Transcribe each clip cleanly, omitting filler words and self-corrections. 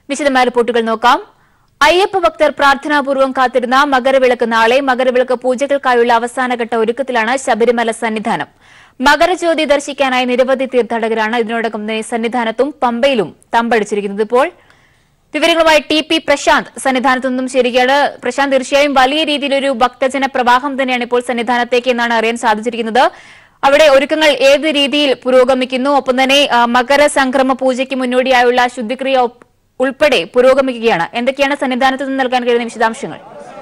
വിശദമായ റിപ്പോർട്ടുകൾ നോക്കാം. അയ്യപ്പ ഭക്തർ പ്രാർത്ഥനാപൂർവ്വം കാത്തിരുന്ന മകരവിളക്ക് നാളെ. മകരവിളക്ക് പൂജകൾക്കായുള്ള അവസാനഘട്ട ഒരുക്കത്തിലാണ് ശബരിമല സന്നിധാനം. മകരജ്യോതി ദർശിക്കാനായി നിരവധി തീർത്ഥാടകരാണ് ഇതിനോടകം സന്നിധാനത്തും പമ്പയിലും തമ്പടിച്ചിരിക്കുന്നത്. ഇപ്പോൾ വിവരങ്ങളുമായി ടി.പി. പ്രശാന്ത് സന്നിധാനത്തു നിന്നും ചേരുകയാണ്. പ്രശാന്ത്, തീർച്ചയായും വലിയ രീതിയിലൊരു ഭക്തജന പ്രവാഹം തന്നെയാണ് ഇപ്പോൾ സന്നിധാനത്തേക്ക് എന്നാണ് അറിയാൻ സാധിച്ചിരിക്കുന്നത്. അവിടെ ഒരുക്കങ്ങൾ ഏത് രീതിയിൽ പുരോഗമിക്കുന്നു? ഒപ്പം തന്നെ മകരസംക്രമ പൂജയ്ക്ക് മുന്നോടിയായുള്ള ശുദ്ധിക്രിയ ഉൾപ്പെടെ പുരോഗമിക്കുകയാണ്. എന്തൊക്കെയാണ് സന്നിധാനത്ത് നിന്ന് നൽകാൻ കഴിയുന്ന വിശദാംശങ്ങൾ?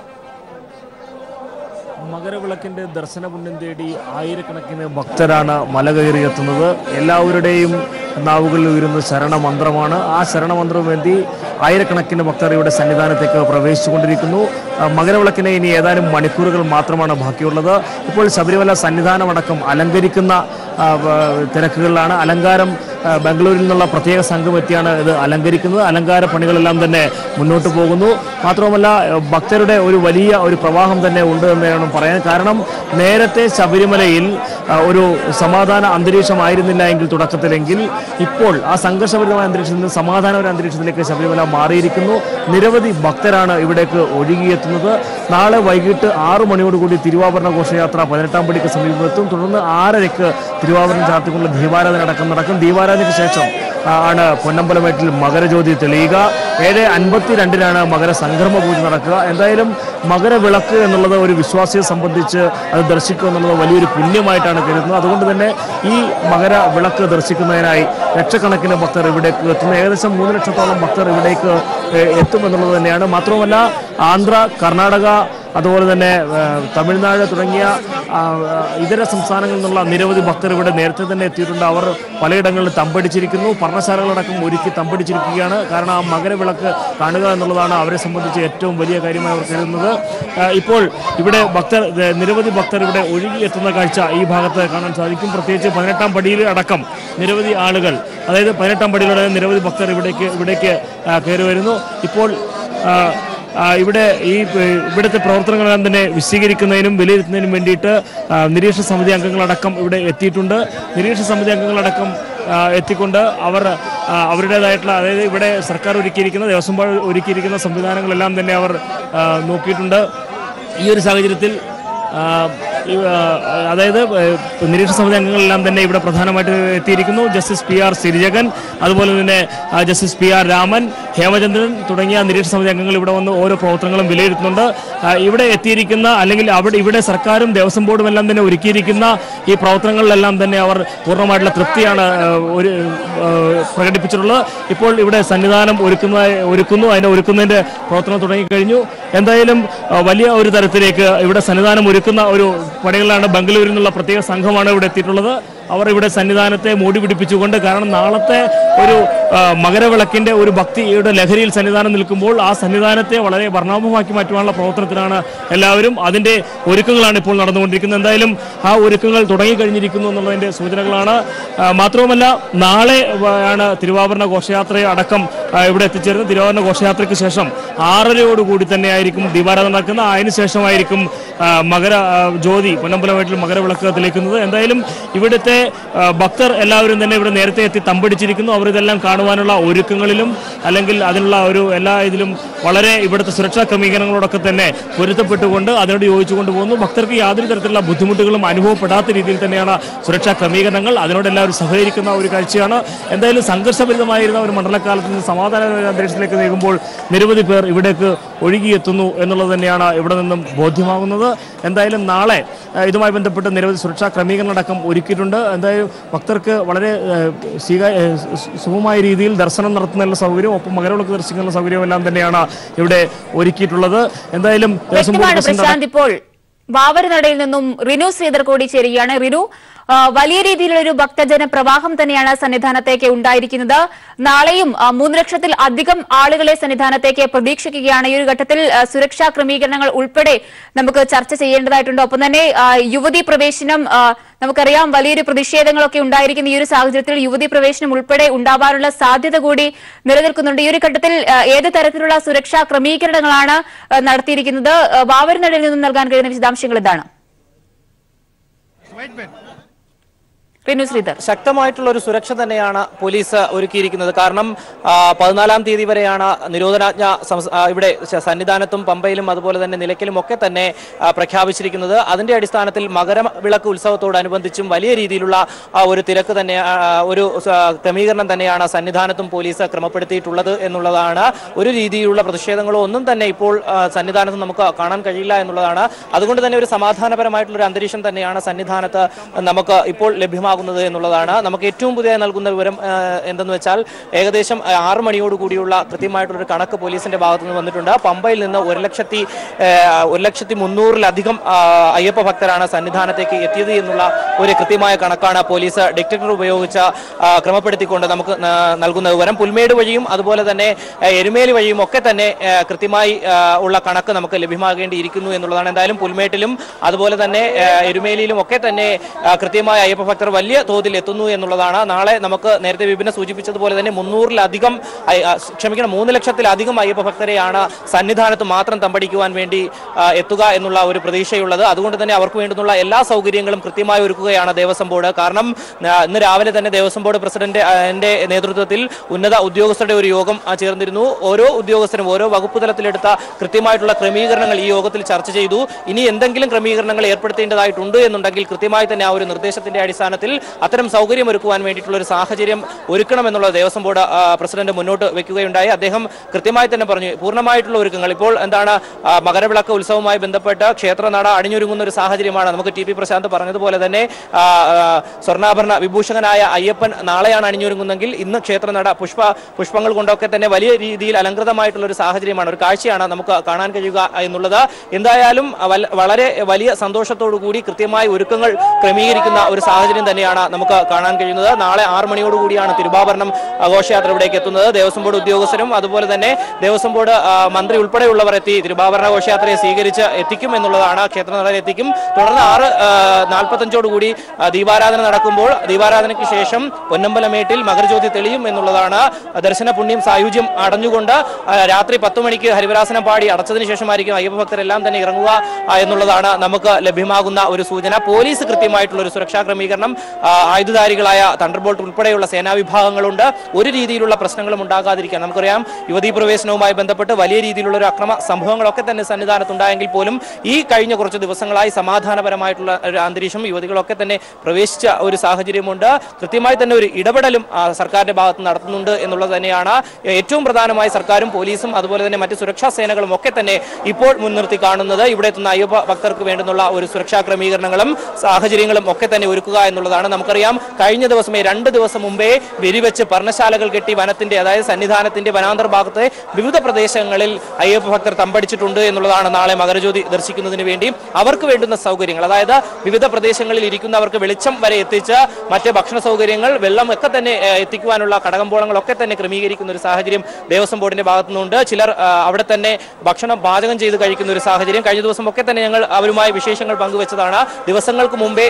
മകരവിളക്കിന്റെ ദർശന പുണ്യം തേടി ആയിരക്കണക്കിന് ഭക്തരാണ് മല കയറിയെത്തുന്നത്. എല്ലാവരുടെയും നാവുകളിൽ ഉയരുന്ന ശരണമന്ത്രമാണ്. ആ ശരണമന്ത്രവുമേന്തി ആയിരക്കണക്കിന് ഭക്തർ ഇവിടെ സന്നിധാനത്തേക്ക് പ്രവേശിച്ചുകൊണ്ടിരിക്കുന്നു. മകരവിളക്കിന് ഇനി ഏതാനും മണിക്കൂറുകൾ മാത്രമാണ് ബാക്കിയുള്ളത്. ഇപ്പോൾ ശബരിമല സന്നിധാനമടക്കം അലങ്കരിക്കുന്ന തിരക്കുകളിലാണ്. അലങ്കാരം ബംഗളൂരിൽ നിന്നുള്ള പ്രത്യേക സംഘം എത്തിയാണ് ഇത് അലങ്കരിക്കുന്നത്. അലങ്കാര പണികളെല്ലാം തന്നെ മുന്നോട്ട് പോകുന്നു. മാത്രവുമല്ല, ഭക്തരുടെ ഒരു വലിയ ഒരു പ്രവാഹം തന്നെ ഉണ്ട് എന്ന് വേണം പറയാൻ. കാരണം നേരത്തെ ശബരിമലയിൽ ഒരു സമാധാന അന്തരീക്ഷമായിരുന്നില്ല എങ്കിൽ തുടക്കത്തിലെങ്കിൽ ഇപ്പോൾ ആ സംഘർഷപരിതമായ അന്തരീക്ഷത്തിൽ നിന്ന് സമാധാന ഒരു അന്തരീക്ഷത്തിലേക്ക് ശബരിമല മാറിയിരിക്കുന്നു. നിരവധി ഭക്തരാണ് ഇവിടേക്ക് ഒഴുകിയെത്തുന്നത്. നാളെ വൈകിട്ട് 6 മണിയോടുകൂടി തിരുവാഭരണ ഘോഷയാത്ര 18-ാം പടിക്ക് സമീപത്തും. തുടർന്ന് 6:30 തിരുവാഭരണം ചാർത്തിക്കൊണ്ടുള്ള ദീപാരാധന നടക്കും. ദീപാരാധനയ്ക്ക് ശേഷം ആണ് പൊന്നമ്പലമേട്ടിൽ മകരജ്യോതി തെളിയുക. 7:52-നാണ് മകരസംക്രമ പൂജ നടക്കുക. എന്തായാലും മകരവിളക്ക് എന്നുള്ളത് ഒരു വിശ്വാസിയെ സംബന്ധിച്ച് അത് ദർശിക്കുക എന്നുള്ളത് വലിയൊരു പുണ്യമായിട്ടാണ് കരുതുന്നത്. അതുകൊണ്ട് തന്നെ ഈ മകരവിളക്ക് ദർശിക്കുന്നതിനായി ലക്ഷക്കണക്കിന് ഭക്തർ ഇവിടേക്ക് എത്തുന്നു. ഏകദേശം 3 ലക്ഷത്തോളം ഭക്തർ ഇവിടേക്ക് എത്തുമെന്നുള്ളത് തന്നെയാണ്. മാത്രവുമല്ല, ആന്ധ്ര, കർണാടക, അതുപോലെ തന്നെ തമിഴ്നാട് തുടങ്ങിയ ഇതര സംസ്ഥാനങ്ങളിൽ നിന്നുള്ള നിരവധി ഭക്തർ ഇവിടെ നേരത്തെ തന്നെ എത്തിയിട്ടുണ്ട്. അവർ പലയിടങ്ങളിൽ തമ്പടിച്ചിരിക്കുന്നു. പർണശാലകളടക്കം ഒരുക്കി തമ്പടിച്ചിരിക്കുകയാണ്. കാരണം ആ മകരവിളക്ക് കാണുക എന്നുള്ളതാണ് അവരെ സംബന്ധിച്ച് ഏറ്റവും വലിയ കാര്യമായി അവർ കരുതുന്നത്. ഇപ്പോൾ ഇവിടെ നിരവധി ഭക്തർ ഇവിടെ ഒഴുകിയെത്തുന്ന കാഴ്ച ഈ ഭാഗത്ത് കാണാൻ സാധിക്കും. പ്രത്യേകിച്ച് 18-ാം പടിയിൽ അടക്കം നിരവധി ആളുകൾ, അതായത് 18-ാം പടിയിലൂടെ നിരവധി ഭക്തർ ഇവിടേക്ക് കയറി വരുന്നു. ഇപ്പോൾ ഇവിടുത്തെ പ്രവർത്തനങ്ങളെല്ലാം തന്നെ വിശദീകരിക്കുന്നതിനും വിലയിരുത്തുന്നതിനും വേണ്ടിയിട്ട് നിരീക്ഷണ സമിതി അംഗങ്ങളടക്കം ഇവിടെ എത്തിയിട്ടുണ്ട്. നിരീക്ഷണ സമിതി അംഗങ്ങളടക്കം എത്തിക്കൊണ്ട് അവരുടേതായിട്ടുള്ള, അതായത് ഇവിടെ സർക്കാർ ഒരുക്കിയിരിക്കുന്ന, ദേവസ്വം ബോർഡ് ഒരുക്കിയിരിക്കുന്ന സംവിധാനങ്ങളെല്ലാം തന്നെ അവർ നോക്കിയിട്ടുണ്ട്. ഈ ഒരു സാഹചര്യത്തിൽ അതായത് നിരീക്ഷണ സമിതി അംഗങ്ങളെല്ലാം തന്നെ ഇവിടെ പ്രധാനമായിട്ട് എത്തിയിരിക്കുന്നു. ജസ്റ്റിസ് PR സിരിജകൻ, അതുപോലെ തന്നെ ജസ്റ്റിസ് PR രാമൻ, ഹേമചന്ദ്രൻ തുടങ്ങിയ നിരീക്ഷണ സമിതി അംഗങ്ങൾ ഇവിടെ വന്ന് ഓരോ പ്രവർത്തനങ്ങളും വിലയിരുത്തുന്നുണ്ട്. ഇവിടെ എത്തിയിരിക്കുന്ന, അല്ലെങ്കിൽ ഇവിടെ സർക്കാരും ദേവസ്വം ബോർഡും എല്ലാം തന്നെ ഒരുക്കിയിരിക്കുന്ന ഈ പ്രവർത്തനങ്ങളിലെല്ലാം തന്നെ അവർ പൂർണ്ണമായിട്ടുള്ള തൃപ്തിയാണ് പ്രകടിപ്പിച്ചിട്ടുള്ളത്. ഇപ്പോൾ ഇവിടെ സന്നിധാനം ഒരുക്കുന്നു. അതിനെ ഒരുക്കുന്നതിന്റെ പ്രവർത്തനം തുടങ്ങിക്കഴിഞ്ഞു. എന്തായാലും വലിയ ഒരു തരത്തിലേക്ക് ഇവിടെ സന്നിധാനം ഒരുക്കുന്ന ഒരു പണികളിലാണ്. ബംഗളൂരിൽ നിന്നുള്ള പ്രത്യേക സംഘമാണ് ഇവിടെ എത്തിയിട്ടുള്ളത്. അവർ ഇവിടെ സന്നിധാനത്തെ മൂടി പിടിപ്പിച്ചുകൊണ്ട്, കാരണം നാളത്തെ ഒരു മകരവിളക്കിന്റെ ഒരു ഭക്തിയുടെ ലഹരിയിൽ സന്നിധാനം നിൽക്കുമ്പോൾ ആ സന്നിധാനത്തെ വളരെ വർണ്ണാഭമാക്കി മാറ്റുവാനുള്ള പ്രവർത്തനത്തിലാണ് എല്ലാവരും. അതിന്റെ ഒരുക്കങ്ങളാണ് ഇപ്പോൾ നടന്നുകൊണ്ടിരിക്കുന്നത്. എന്തായാലും ആ ഒരുക്കങ്ങൾ തുടങ്ങിക്കഴിഞ്ഞിരിക്കുന്നു എന്നുള്ളതിന്റെ സൂചനകളാണ്. മാത്രവുമല്ല, നാളെ ആണ് തിരുവാഭരണ ഘോഷയാത്ര അടക്കം ഇവിടെ എത്തിച്ചേരുന്നത്. തിരുവാഭരണ ഘോഷയാത്രയ്ക്ക് ശേഷം 6:30 തന്നെയായിരിക്കും ദീപാരാധന നടക്കുന്നത്. അതിനുശേഷമായിരിക്കും മകരജ്യോതി പൊന്നമ്പലമേട്ടിൽ മകരവിളക്ക് തെളിയിക്കുന്നത്. എന്തായാലും ഇവിടുത്തെ ഭക്തർ എല്ലാവരും തന്നെ ഇവിടെ നേരത്തെ എത്തി തമ്പടിച്ചിരിക്കുന്നു. അവർ ഇതെല്ലാം കാണുവാനുള്ള ഒരുക്കങ്ങളിലും, അല്ലെങ്കിൽ അതിനുള്ള എല്ലാ ഇതിലും വളരെ ഇവിടുത്തെ സുരക്ഷാ ക്രമീകരണങ്ങളോടൊക്കെ തന്നെ പൊരുത്തപ്പെട്ടുകൊണ്ട് അതിനോട് യോജിച്ചുകൊണ്ട് പോകുന്നു. ഭക്തർക്ക് യാതൊരു തരത്തിലുള്ള ബുദ്ധിമുട്ടുകളും അനുഭവപ്പെടാത്ത രീതിയിൽ തന്നെയാണ് സുരക്ഷാ ക്രമീകരണങ്ങൾ. അതിനോട് എല്ലാവരും സഹകരിക്കുന്ന ഒരു കാഴ്ചയാണ്. എന്തായാലും സംഘർഷഭരിതമായിരുന്ന ഒരു മണ്ഡലകാലത്ത് നിന്ന് സമാധാന അന്തരീക്ഷത്തിലേക്ക് നീങ്ങുമ്പോൾ നിരവധി പേർ ഇവിടേക്ക് ഒഴുകിയെത്തുന്നു എന്നുള്ളത് തന്നെയാണ് ഇവിടെ നിന്നും ബോധ്യമാകുന്നത്. എന്തായാലും നാളെ ഇതുമായി ബന്ധപ്പെട്ട് നിരവധി സുരക്ഷാ ക്രമീകരണമടക്കം ഒരുക്കിയിട്ടുണ്ട്. എന്തായാലും ഭക്തർക്ക് വളരെ സുഗമമായ രീതിയിൽ ദർശനം നടത്തുന്നതിനുള്ള സൗകര്യം, ഒപ്പം മകരവിളക്ക് ദർശിക്കുന്ന സൗകര്യവും എല്ലാം തന്നെയാണ് ഇവിടെ ഒരുക്കിയിട്ടുള്ളത്. എന്തായാലും ഇപ്പോൾ വാവരനടയിൽ നിന്നും റിനു ശ്രീധർ കൂടി ചേരുകയാണ്. റിനു, വലിയ രീതിയിലുള്ള ഒരു ഭക്തജന പ്രവാഹം തന്നെയാണ് സന്നിധാനത്തേക്ക് ഉണ്ടായിരിക്കുന്നത്. നാളെയും 3 ലക്ഷത്തിൽ അധികം ആളുകളെ സന്നിധാനത്തേക്ക് പ്രതീക്ഷിക്കുകയാണ്. ഈ ഒരു ഘട്ടത്തിൽ സുരക്ഷാ ക്രമീകരണങ്ങൾ ഉൾപ്പെടെ നമുക്ക് ചർച്ച ചെയ്യേണ്ടതായിട്ടുണ്ട്. ഒപ്പം തന്നെ യുവതി പ്രവേശനം, നമുക്കറിയാം വലിയൊരു പ്രതിഷേധങ്ങളൊക്കെ ഉണ്ടായിരിക്കുന്ന ഈ ഒരു സാഹചര്യത്തിൽ യുവതി പ്രവേശനം ഉൾപ്പെടെ ഉണ്ടാവാനുള്ള സാധ്യത കൂടി നിലനിൽക്കുന്നുണ്ട്. ഈ ഒരു ഘട്ടത്തിൽ ഏത് തരത്തിലുള്ള സുരക്ഷാ ക്രമീകരണങ്ങളാണ് നടത്തിയിരിക്കുന്നത്? വാവരനടയിൽ നിന്നും നൽകാൻ കഴിയുന്ന വിശദാംശങ്ങൾ എന്താണ്? ശക്തമായിട്ടുള്ള ഒരു സുരക്ഷ തന്നെയാണ് പോലീസ് ഒരുക്കിയിരിക്കുന്നത്. കാരണം 14-ാം തീയതി വരെയാണ് നിരോധനാജ്ഞ ഇവിടെ സന്നിധാനത്തും പമ്പയിലും അതുപോലെ തന്നെ നിലയ്ക്കലും ഒക്കെ തന്നെ പ്രഖ്യാപിച്ചിരിക്കുന്നത്. അതിന്റെ അടിസ്ഥാനത്തിൽ മകരവിളക്ക് ഉത്സവത്തോടനുബന്ധിച്ചും വലിയ രീതിയിലുള്ള ഒരു തിരക്ക് തന്നെ ഒരു ക്രമീകരണം തന്നെയാണ് സന്നിധാനത്തും പോലീസ് ക്രമപ്പെടുത്തിയിട്ടുള്ളത് എന്നുള്ളതാണ്. ഒരു രീതിയിലുള്ള പ്രതിഷേധങ്ങളോ ഒന്നും തന്നെ ഇപ്പോൾ സന്നിധാനത്ത് നമുക്ക് കാണാൻ കഴിയില്ല എന്നുള്ളതാണ്. അതുകൊണ്ട് തന്നെ ഒരു സമാധാനപരമായിട്ടുള്ള ഒരു അന്തരീക്ഷം തന്നെയാണ് സന്നിധാനത്ത് നമുക്ക് ഇപ്പോൾ ലഭ്യമാകുന്നത് എന്നുള്ളതാണ്. നമുക്ക് ഏറ്റവും പുതിയ നൽകുന്ന വിവരം എന്തെന്ന് വെച്ചാൽ ഏകദേശം 6 മണിയോടുകൂടിയുള്ള കൃത്യമായിട്ടുള്ളൊരു കണക്ക് പോലീസിന്റെ ഭാഗത്തു നിന്ന് വന്നിട്ടുണ്ട്. പമ്പയിൽ നിന്ന് 1,300,000-ലധികം അയ്യപ്പ ഭക്തരാണ് സന്നിധാനത്തേക്ക് എത്തിയത് എന്നുള്ള ഒരു കൃത്യമായ കണക്കാണ് പോലീസ് ഡിറ്റക്ടർ ഉപയോഗിച്ച് ക്രമപ്പെടുത്തിക്കൊണ്ട് നമുക്ക് നൽകുന്ന വിവരം. പുൽമേട് വഴിയും അതുപോലെ തന്നെ എരുമേലി വഴിയും ഒക്കെ തന്നെ കൃത്യമായി ഉള്ള കണക്ക് നമുക്ക് ലഭ്യമാകേണ്ടിയിരിക്കുന്നു എന്നുള്ളതാണ്. എന്തായാലും പുൽമേട്ടിലും അതുപോലെ തന്നെ എരുമേലിയിലും ഒക്കെ തന്നെ കൃത്യമായ അയ്യപ്പ ഭക്തർ വലിയ തോതിൽ എത്തുന്നു എന്നുള്ളതാണ്. നാളെ നമുക്ക് നേരത്തെ വിപിനെ സൂചിപ്പിച്ചതുപോലെ തന്നെ 3 ലക്ഷത്തിലധികം അയ്യപ്പ ഭക്തരെയാണ് സന്നിധാനത്ത് മാത്രം തമ്പടിക്കുവാൻ വേണ്ടി എത്തുക എന്നുള്ള ഒരു പ്രതീക്ഷയുള്ളത്. അതുകൊണ്ട് തന്നെ അവർക്ക് വേണ്ടുന്ന എല്ലാ സൗകര്യങ്ങളും കൃത്യമായി ഒരുക്കുകയാണ് ദേവസ്വം ബോർഡ്. കാരണം ഇന്ന് രാവിലെ തന്നെ ദേവസ്വം ബോർഡ് പ്രസിഡന്റിന്റെ നേതൃത്വത്തിൽ ഉന്നത ഉദ്യോഗസ്ഥരുടെ ഒരു യോഗം ചേർന്നിരുന്നു. ഓരോ ഉദ്യോഗസ്ഥരും ഓരോ വകുപ്പ് തലത്തിലെടുത്ത കൃത്യമായിട്ടുള്ള ക്രമീകരണങ്ങൾ ഈ യോഗത്തിൽ ചർച്ച ചെയ്തു. ഇനി എന്തെങ്കിലും ക്രമീകരണങ്ങൾ ഏർപ്പെടുത്തേണ്ടതായിട്ടുണ്ട് എന്നുണ്ടെങ്കിൽ കൃത്യമായി തന്നെ ആ ഒരു നിർദ്ദേശത്തിന്റെ അടിസ്ഥാനത്തിൽ അത്തരം സൗകര്യം ഒരുക്കുവാൻ വേണ്ടിയിട്ടുള്ള ഒരു സാഹചര്യം ഒരുക്കണമെന്നുള്ള ദേവസ്വം ബോർഡ് പ്രസിഡന്റ് മുന്നോട്ട് വെക്കുകയുണ്ടായി. അദ്ദേഹം കൃത്യമായി തന്നെ പറഞ്ഞു പൂർണ്ണമായിട്ടുള്ള ഒരുക്കങ്ങൾ ഇപ്പോൾ എന്താണ് മകരവിളക്ക് ഉത്സവവുമായി ബന്ധപ്പെട്ട് ക്ഷേത്രനട അണിഞ്ഞൊരുങ്ങുന്ന ഒരു സാഹചര്യമാണ്. നമുക്ക് ടി പി പ്രശാന്ത് പറഞ്ഞതുപോലെ തന്നെ സ്വർണ്ണാഭരണ വിഭൂഷകനായ അയ്യപ്പൻ നാളെയാണ് അണിഞ്ഞൊരുങ്ങുന്നെങ്കിൽ ഇന്ന് ക്ഷേത്രനട പുഷ്പങ്ങൾ കൊണ്ടൊക്കെ തന്നെ വലിയ രീതിയിൽ അലങ്കൃതമായിട്ടുള്ള ഒരു സാഹചര്യമാണ്, ഒരു കാഴ്ചയാണ് നമുക്ക് കാണാൻ കഴിയുക എന്നുള്ളത്. എന്തായാലും വളരെ വലിയ സന്തോഷത്തോടു കൂടി കൃത്യമായ ഒരുക്കങ്ങൾ ക്രമീകരിക്കുന്ന ഒരു സാഹചര്യം തന്നെയാണ് നമുക്ക് കാണാൻ കഴിയുന്നത്. നാളെ 6 മണിയോടുകൂടിയാണ് തിരുവാഭരണം ഘോഷയാത്ര ഇവിടേക്ക് എത്തുന്നത്. ദേവസ്വം ബോർഡ് ഉദ്യോഗസ്ഥരും അതുപോലെ തന്നെ ദേവസ്വം ബോർഡ് മന്ത്രി ഉൾപ്പെടെയുള്ളവർ എത്തി തിരുവാഭരണ ഘോഷയാത്രയെ സ്വീകരിച്ച് എത്തിക്കും എന്നുള്ളതാണ്. ക്ഷേത്രനടയിൽ എത്തിക്കും. തുടർന്ന് 6:45 ദീപാരാധന നടക്കുമ്പോൾ ദീപാരാധനയ്ക്ക് ശേഷം പൊന്നമ്പലമേട്ടിൽ മകരജ്യോതി തെളിയും എന്നുള്ളതാണ്. ദർശന പുണ്യം സായുജ്യം അടഞ്ഞുകൊണ്ട് രാത്രി 10 മണിക്ക് ഹരിവരാസനം പാടി അടച്ചതിന് ശേഷമായിരിക്കും അയ്യപ്പ ഭക്തരെല്ലാം തന്നെ ഇറങ്ങുക എന്നുള്ളതാണ് നമുക്ക് ലഭ്യമാകുന്ന ഒരു സൂചന. പോലീസ് കൃത്യമായിട്ടുള്ള ഒരു സുരക്ഷാ ക്രമീകരണം, ആയുധധാരികളായ തണ്ടർബോൾട്ട് ഉൾപ്പെടെയുള്ള സേനാ വിഭാഗങ്ങളുണ്ട്. ഒരു രീതിയിലുള്ള പ്രശ്നങ്ങളും ഉണ്ടാകാതിരിക്കാൻ നമുക്കറിയാം. യുവതീ പ്രവേശനവുമായി ബന്ധപ്പെട്ട് വലിയ രീതിയിലുള്ള ഒരു അക്രമ സംഭവങ്ങളൊക്കെ തന്നെ സന്നിധാനത്തുണ്ടായെങ്കിൽ പോലും ഈ കഴിഞ്ഞ കുറച്ച് ദിവസങ്ങളായി സമാധാനപരമായിട്ടുള്ള ഒരു അന്തരീക്ഷം യുവതികളൊക്കെ തന്നെ പ്രവേശിച്ച ഒരു സാഹചര്യമുണ്ട്. കൃത്യമായി തന്നെ ഒരു ഇടപെടലും സർക്കാരിന്റെ ഭാഗത്ത് നടത്തുന്നുണ്ട് എന്നുള്ളത് തന്നെയാണ് ഏറ്റവും പ്രധാനമായി സർക്കാരും പോലീസും അതുപോലെ തന്നെ മറ്റ് സുരക്ഷാ സേനകളും ഒക്കെ തന്നെ ഇപ്പോൾ മുൻനിർത്തി കാണുന്നത്. ഇവിടെ എത്തുന്ന അയ്യപ്പ ഭക്തർക്ക് വേണ്ടുന്ന ഒരു സുരക്ഷാ ക്രമീകരണങ്ങളും സാഹചര്യങ്ങളും ഒക്കെ തന്നെ ഒരുക്കുക എന്നുള്ളതാണ്. നമുക്കറിയാം കഴിഞ്ഞ ദിവസമേ 2 ദിവസം മുമ്പേ വെടിവെച്ച് പർണശാലകൾ കെട്ടി വനത്തിന്റെ അതായത് സന്നിധാനത്തിന്റെ വനാന്തർ ഭാഗത്തെ വിവിധ പ്രദേശങ്ങളിൽ അയ്യപ്പ ഭക്തർ തമ്പടിച്ചിട്ടുണ്ട് എന്നുള്ളതാണ്. നാളെ മകരജ്യോതി ദർശിക്കുന്നതിന് വേണ്ടി അവർക്ക് വേണ്ടുന്ന സൗകര്യങ്ങൾ, അതായത് വിവിധ പ്രദേശങ്ങളിൽ ഇരിക്കുന്നവർക്ക് വെളിച്ചം വരെ എത്തിച്ച് മറ്റ് ഭക്ഷണ സൗകര്യങ്ങൾ, വെള്ളം ഒക്കെ തന്നെ എത്തിക്കുവാനുള്ള കടകമ്പോളങ്ങളൊക്കെ തന്നെ ക്രമീകരിക്കുന്ന ഒരു സാഹചര്യം ദേവസ്വം ബോർഡിന്റെ ഭാഗത്തുനിന്നുണ്ട്. ചിലർ അവിടെ തന്നെ ഭക്ഷണം പാചകം ചെയ്ത് കഴിക്കുന്ന ഒരു സാഹചര്യം കഴിഞ്ഞ ദിവസം ഒക്കെ തന്നെ ഞങ്ങൾ അവരുമായി വിശേഷങ്ങൾ പങ്കുവെച്ചതാണ്. ദിവസങ്ങൾക്ക് മുമ്പേ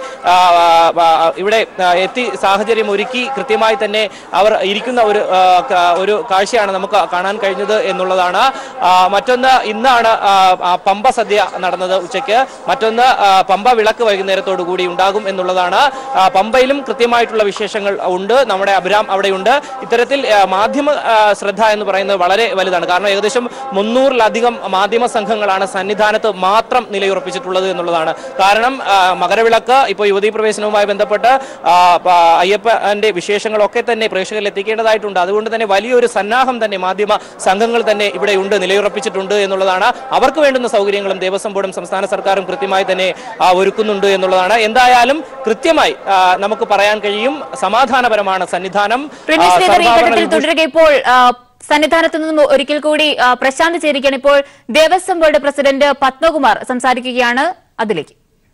ഇവിടെ എത്തി സാഹചര്യം ഒരുക്കി കൃത്യമായി തന്നെ അവർ ഇരിക്കുന്ന ഒരു കാഴ്ചയാണ് നമുക്ക് കാണാൻ കഴിഞ്ഞത് എന്നുള്ളതാണ്. മറ്റൊന്ന് ഇന്നാണ് പമ്പ സദ്യ നടന്നത് ഉച്ചയ്ക്ക്. മറ്റൊന്ന് പമ്പ വിളക്ക് വൈകുന്നേരത്തോടു കൂടി ഉണ്ടാകും എന്നുള്ളതാണ്. പമ്പയിലും കൃത്യമായിട്ടുള്ള വിശേഷങ്ങൾ ഉണ്ട്. നമ്മുടെ അഭിരാം അവിടെയുണ്ട്. ഇത്തരത്തിൽ മാധ്യമ ശ്രദ്ധ എന്ന് പറയുന്നത് വളരെ വലുതാണ്. കാരണം ഏകദേശം 300-ലധികം മാധ്യമ സംഘങ്ങളാണ് സന്നിധാനത്ത് മാത്രം നിലയുറപ്പിച്ചിട്ടുള്ളത് എന്നുള്ളതാണ്. കാരണം മകരവിളക്ക് ഇപ്പോൾ യുവതീ പ്രവേശനവുമായി ബന്ധപ്പെട്ട് അയ്യപ്പന്റെ വിശേഷങ്ങളൊക്കെ തന്നെ പ്രേക്ഷകരിൽ എത്തിക്കേണ്ടതായിട്ടുണ്ട്. അതുകൊണ്ട് തന്നെ വലിയൊരു സന്നാഹം തന്നെ മാധ്യമ സംഘങ്ങൾ തന്നെ ഇവിടെയുണ്ട്, നിലയുറപ്പിച്ചിട്ടുണ്ട് എന്നുള്ളതാണ്. അവർക്ക് വേണ്ടുന്ന സൗകര്യങ്ങളും ദേവസ്വം ബോർഡും സംസ്ഥാന സർക്കാരും കൃത്യമായി തന്നെ ഒരുക്കുന്നുണ്ട് എന്നുള്ളതാണ്. എന്തായാലും കൃത്യമായി നമുക്ക് പറയാൻ കഴിയും സമാധാനപരമാണ് സന്നിധാനം. ഇപ്പോൾ സന്നിധാനത്ത് നിന്നും ഒരിക്കൽ കൂടി പ്രശാന്ത് ചേരുകയാണ്. ഇപ്പോൾ ദേവസ്വം ബോർഡ് പ്രസിഡന്റ് പത്മകുമാർ സംസാരിക്കുകയാണ്. അതിലേക്ക്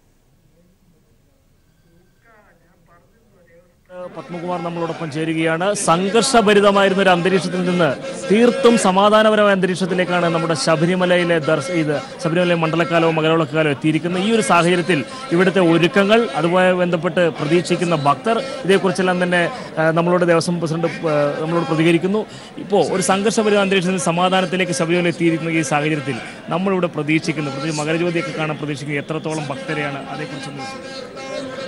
പത്മകുമാർ നമ്മളോടൊപ്പം ചേരുകയാണ്. സംഘർഷഭരിതമായിരുന്ന ഒരു അന്തരീക്ഷത്തിൽ നിന്ന് തീർത്തും സമാധാനപരമായ അന്തരീക്ഷത്തിലേക്കാണ് നമ്മുടെ ശബരിമലയിലെ ശബരിമല മണ്ഡലക്കാലവും മകരവിളക്കാലവും എത്തിയിരിക്കുന്നത്. ഈ ഒരു സാഹചര്യത്തിൽ ഇവിടുത്തെ ഒരുക്കങ്ങൾ, അതുമായി ബന്ധപ്പെട്ട് പ്രതീക്ഷിക്കുന്ന ഭക്തർ, ഇതേക്കുറിച്ചെല്ലാം തന്നെ നമ്മളോട് ദേവസ്വം പ്രസിഡന്റ് നമ്മളോട് പ്രതികരിക്കുന്നു. ഇപ്പോൾ ഒരു സംഘർഷഭരിത അന്തരീക്ഷത്തിൽ സമാധാനത്തിലേക്ക് ശബരിമല എത്തിയിരിക്കുന്ന ഈ സാഹചര്യത്തിൽ നമ്മളിവിടെ പ്രതീക്ഷിക്കുന്നു, മകരജ്യോതിയൊക്കെ കാണാൻ പ്രതീക്ഷിക്കുന്നത് എത്രത്തോളം ഭക്തരെയാണ്, അതേക്കുറിച്ചൊന്ന്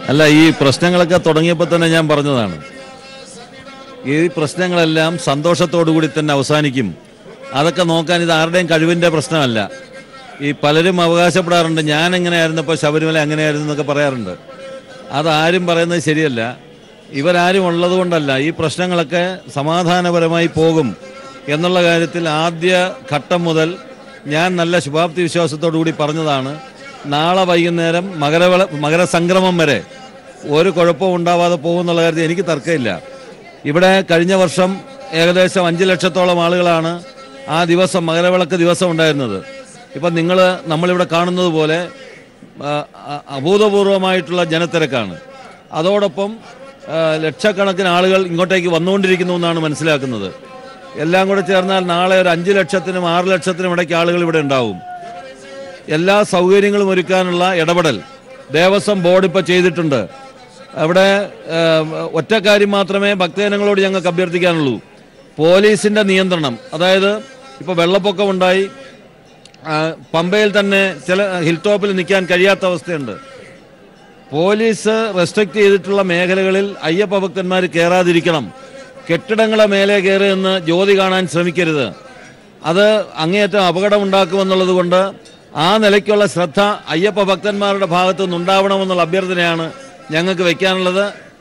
അല്ല, ഈ പ്രശ്നങ്ങളൊക്കെ തുടങ്ങിയപ്പോൾ തന്നെ ഞാൻ പറഞ്ഞതാണ്, ഈ പ്രശ്നങ്ങളെല്ലാം സന്തോഷത്തോടു കൂടി തന്നെ അവസാനിക്കും. അതൊക്കെ നോക്കാൻ ഇത് ആരുടെയും കഴിവിൻ്റെ പ്രശ്നമല്ല. ഈ പലരും അവകാശപ്പെടാറുണ്ട്, ഞാൻ എങ്ങനെയായിരുന്നപ്പോൾ ശബരിമല അങ്ങനെയായിരുന്നു എന്നൊക്കെ പറയാറുണ്ട്. അതാരും പറയുന്നത് ശരിയല്ല. ഇവരാരും ഉള്ളതുകൊണ്ടല്ല ഈ പ്രശ്നങ്ങളൊക്കെ സമാധാനപരമായി പോകും എന്നുള്ള കാര്യത്തിൽ ആദ്യ ഘട്ടം മുതൽ ഞാൻ നല്ല ശുഭാപ്തി വിശ്വാസത്തോടു കൂടി പറഞ്ഞതാണ്. നാളെ വൈകുന്നേരം മകരസംക്രമം വരെ ഒരു കുഴപ്പവും ഉണ്ടാവാതെ പോകുന്നുള്ള കാര്യത്തിൽ എനിക്ക് തർക്കമില്ല. ഇവിടെ കഴിഞ്ഞ വർഷം ഏകദേശം 5 ലക്ഷത്തോളം ആളുകളാണ് ആ ദിവസം മകരവിളക്ക് ദിവസം ഉണ്ടായിരുന്നത്. ഇപ്പം നമ്മളിവിടെ കാണുന്നത് പോലെ അഭൂതപൂർവമായിട്ടുള്ള ജനത്തിരക്കാണ്. അതോടൊപ്പം ലക്ഷക്കണക്കിന് ആളുകൾ ഇങ്ങോട്ടേക്ക് വന്നുകൊണ്ടിരിക്കുന്നു എന്നാണ് മനസ്സിലാക്കുന്നത്. എല്ലാം കൂടെ ചേർന്നാൽ നാളെ ഒരു 5 ലക്ഷത്തിനും 6 ലക്ഷത്തിനും ഇടയ്ക്ക് ആളുകൾ ഇവിടെ ഉണ്ടാവും. എല്ലാ സൗകര്യങ്ങളും ഒരുക്കാനുള്ള ഇടപെടൽ ദേവസ്വം ബോർഡ് ഇപ്പോൾ ചെയ്തിട്ടുണ്ട്. അവിടെ ഒറ്റ കാര്യം മാത്രമേ ഭക്തജനങ്ങളോട് ഞങ്ങൾക്ക് അഭ്യർത്ഥിക്കാനുള്ളൂ. പോലീസിൻ്റെ നിയന്ത്രണം, അതായത് ഇപ്പോൾ വെള്ളപ്പൊക്കം ഉണ്ടായി, പമ്പയിൽ തന്നെ ചില ഹിൽ ടോപ്പിൽ നിൽക്കാൻ കഴിയാത്ത അവസ്ഥയുണ്ട്. പോലീസ് റെസ്ട്രിക്റ്റ് ചെയ്തിട്ടുള്ള മേഖലകളിൽ അയ്യപ്പ ഭക്തന്മാർ കയറാതിരിക്കണം. കെട്ടിടങ്ങളെ മേലെ കയറിയെന്ന് ജ്യോതി കാണാൻ ശ്രമിക്കരുത്. അത് അങ്ങേയറ്റം അപകടമുണ്ടാക്കുമെന്നുള്ളത് കൊണ്ട് ആ നിലയ്ക്കുള്ള ശ്രദ്ധ അയ്യപ്പ ഭക്തന്മാരുടെ ഭാഗത്തു നിന്നുണ്ടാവണമെന്നുള്ള അഭ്യർത്ഥനയാണ് ഞങ്ങൾക്ക് വയ്ക്കാനുള്ളത്.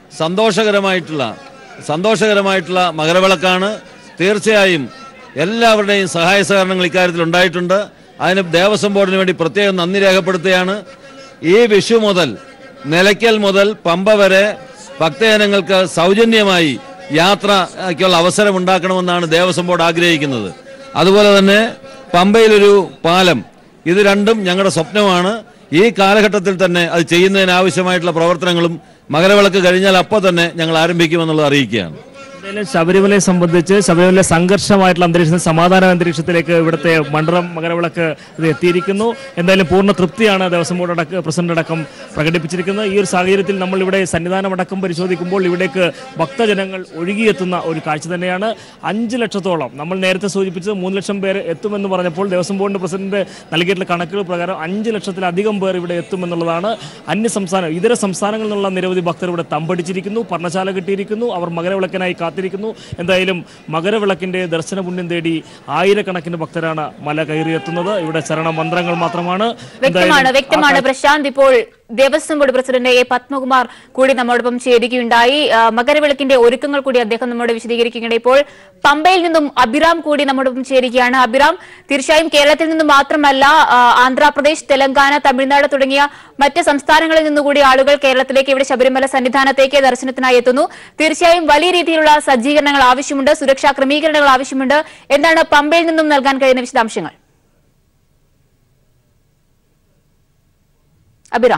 സന്തോഷകരമായിട്ടുള്ള മകരവിളക്കാണ്. തീർച്ചയായും എല്ലാവരുടെയും സഹായ സഹകരണങ്ങൾ ഇക്കാര്യത്തിൽ ഉണ്ടായിട്ടുണ്ട്. അതിന് ദേവസ്വം ബോർഡിന് വേണ്ടി പ്രത്യേകം നന്ദി രേഖപ്പെടുത്തുകയാണ്. ഈ വിഷു മുതൽ നിലയ്ക്കൽ മുതൽ പമ്പ വരെ ഭക്തജനങ്ങൾക്ക് സൗജന്യമായി യാത്രയ്ക്കുള്ള അവസരം ഉണ്ടാക്കണമെന്നാണ് ദേവസ്വം ബോർഡ് ആഗ്രഹിക്കുന്നത്. അതുപോലെ തന്നെ പമ്പയിലൊരു പാലം, ഇത് രണ്ടും ഞങ്ങളുടെ സ്വപ്നമാണ്. ഈ കാലഘട്ടത്തിൽ തന്നെ അത് ചെയ്യുന്നതിനാവശ്യമായിട്ടുള്ള പ്രവർത്തനങ്ങളും മകരവിളക്ക് കഴിഞ്ഞാൽ അപ്പോൾ തന്നെ ഞങ്ങൾ ആരംഭിക്കുമെന്നുള്ളത് അറിയിക്കുകയാണ്. എന്തായാലും ശബരിമലയെ സംബന്ധിച്ച് ശബരിമല സംഘർഷമായിട്ടുള്ള അന്തരീക്ഷം സമാധാന അന്തരീക്ഷത്തിലേക്ക് ഇവിടുത്തെ മണ്ഡലം മകരവിളക്ക് ഇത് എത്തിയിരിക്കുന്നു. എന്തായാലും പൂർണ്ണ തൃപ്തിയാണ് ദേവസ്വം ബോർഡ് പ്രസിഡന്റ് അടക്കം പ്രകടിപ്പിച്ചിരിക്കുന്നത്. ഈ ഒരു സാഹചര്യത്തിൽ നമ്മൾ ഇവിടെ സന്നിധാനമടക്കം പരിശോധിക്കുമ്പോൾ ഇവിടേക്ക് ഭക്തജനങ്ങൾ ഒഴുകിയെത്തുന്ന ഒരു കാഴ്ച തന്നെയാണ്. 5 ലക്ഷത്തോളം, നമ്മൾ നേരത്തെ സൂചിപ്പിച്ചത് 3 ലക്ഷം പേർ എത്തുമെന്ന് പറഞ്ഞപ്പോൾ ദേവസ്വം ബോർഡിന്റെ പ്രസിഡന്റ് നൽകിയിട്ടുള്ള കണക്കുകൾ പ്രകാരം 5 ലക്ഷത്തിലധികം പേർ ഇവിടെ എത്തുമെന്നുള്ളതാണ്. ഇതര സംസ്ഥാനങ്ങളിൽ നിന്നുള്ള നിരവധി ഭക്തർ ഇവിടെ തമ്പടിച്ചിരിക്കുന്നു, പർണശാല കിട്ടിയിരിക്കുന്നു. അവർ മകരവിളക്കിനായി കാത്തിരിക്കുന്നു. എന്തായാലും മകരവിളക്കിന്റെ ദർശന പുണ്യം തേടി ആയിരക്കണക്കിന് ഭക്തരാണ് മല കയറിയെത്തുന്നത്. ഇവിടെ ചരണമന്ത്രങ്ങൾ മാത്രമാണ്. വ്യക്തമാണ് പ്രശാന്ത്. ഇപ്പോൾ Devaswom board president A Padmakumar കൂടി നമ്മോടൊപ്പം ചേരുകയുണ്ടായി. മകരവിളക്കിന്റെ ഒരുക്കങ്ങൾ കൂടി അദ്ദേഹം നമ്മോട് വിശദീകരിക്കുകയുണ്ട്. ഇപ്പോൾ പമ്പയിൽ നിന്നും അഭിറാം കൂടി നമ്മോടൊപ്പം ചേരുകയാണ്. അഭിറാം, തീർച്ചയായും കേരളത്തിൽ നിന്നും മാത്രമല്ല ആന്ധ്രാപ്രദേശ്, തെലങ്കാന, തമിഴ്നാട് തുടങ്ങിയ മറ്റ് സംസ്ഥാനങ്ങളിൽ നിന്നുകൂടി ആളുകൾ കേരളത്തിലേക്ക് ഇവിടെ ശബരിമല സന്നിധാനത്തേക്ക് ദർശനത്തിനായി എത്തുന്നു. തീർച്ചയായും വലിയ രീതിയിലുള്ള സജ്ജീകരണങ്ങൾ ആവശ്യമുണ്ട്, സുരക്ഷാ ക്രമീകരണങ്ങൾ ആവശ്യമുണ്ട്. എന്താണ് പമ്പയിൽ നിന്നും നൽകാൻ കഴിയുന്ന വിശദാംശങ്ങൾ? അഭിറാം.